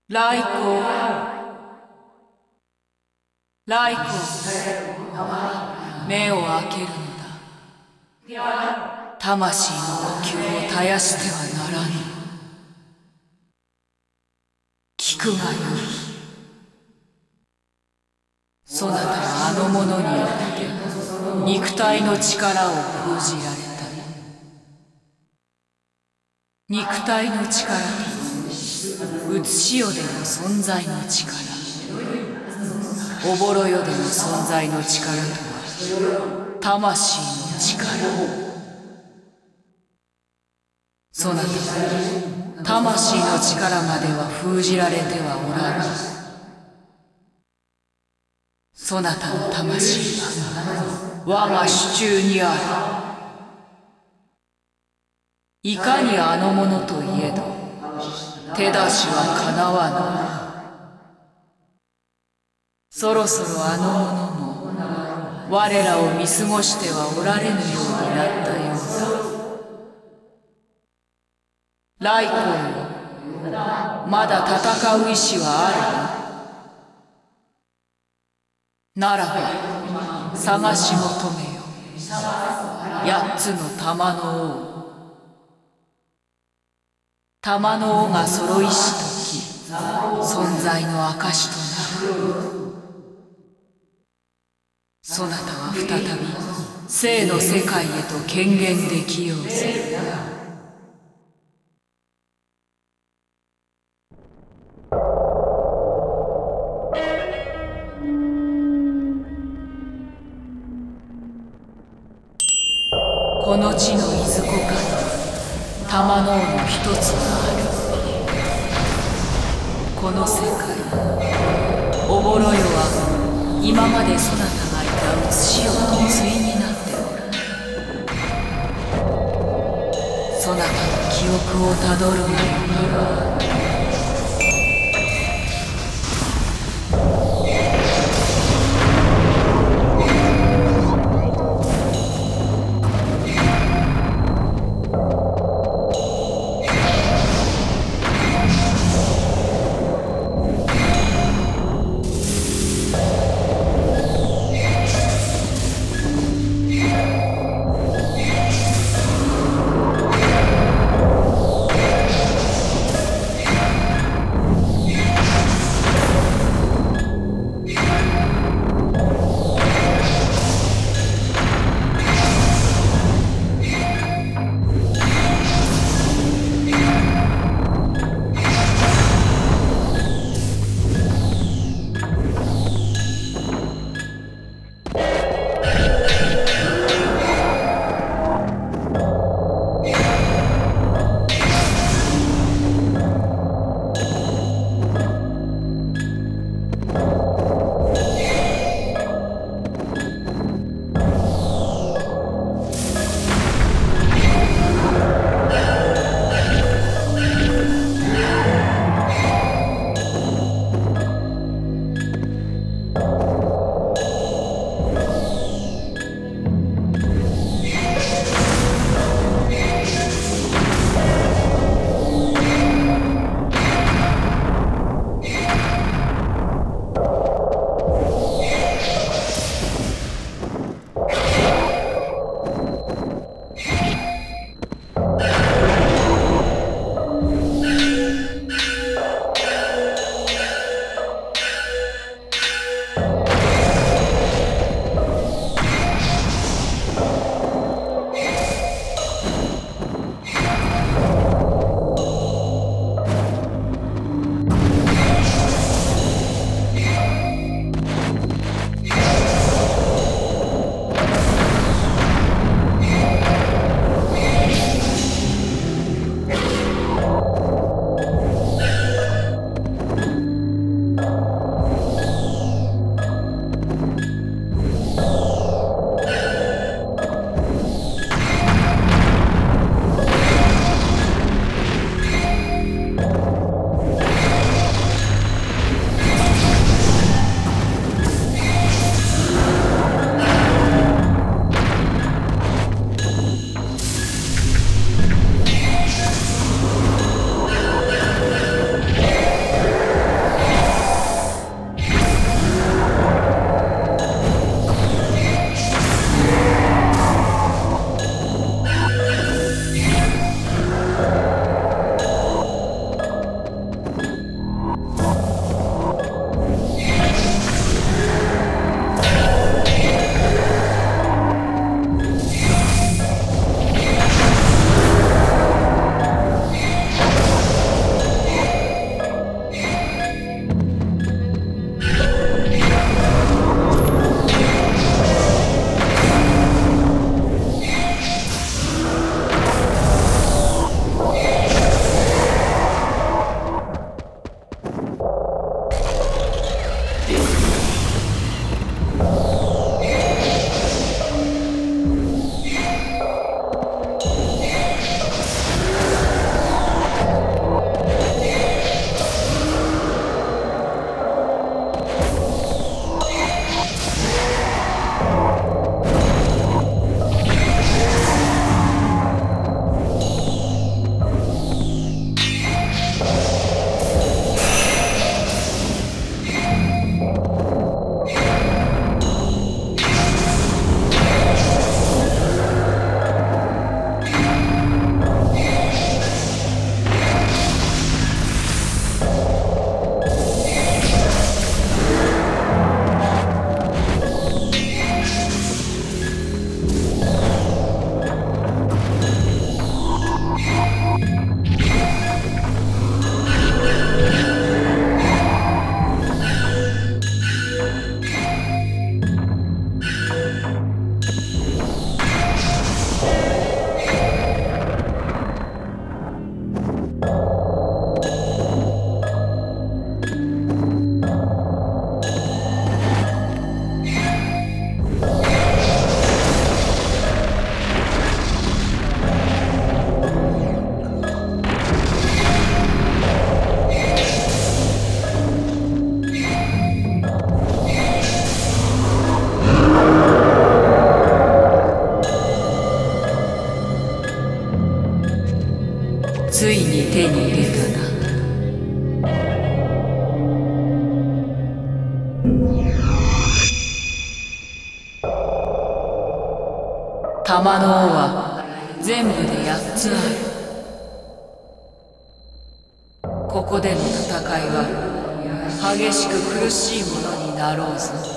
来光、来光、目を開けるのだ。魂の呼吸を絶やしてはならぬ。聞くがよい。そなたはあの者によって肉体の力を封じられた。肉体の力と写し世での存在の力、おぼろ世での存在の力とは魂の力。そなたは魂の力までは封じられてはおらぬ。そなたの魂は我が手中にある。いかにあの者といえど手出しはかなわぬ。そろそろあの者も我らを見過ごしてはおられぬようになったようだ。来光よ、まだ戦う意志はあるな。ならば探し求めよ、8つの玉の王。玉の尾が揃いしとき、存在の証となる。そなたは再び生の世界へと顕現できようぜ。この地のいずこかに玉の尾の一つがある。この世界、おぼろ世は今までそなたがいた写し世と対になっておる。そなたの記憶をたどるがよい。 ついに手に入れたな。玉の尾は全部で8つある。ここでの戦いは激しく苦しいものになろうぞ。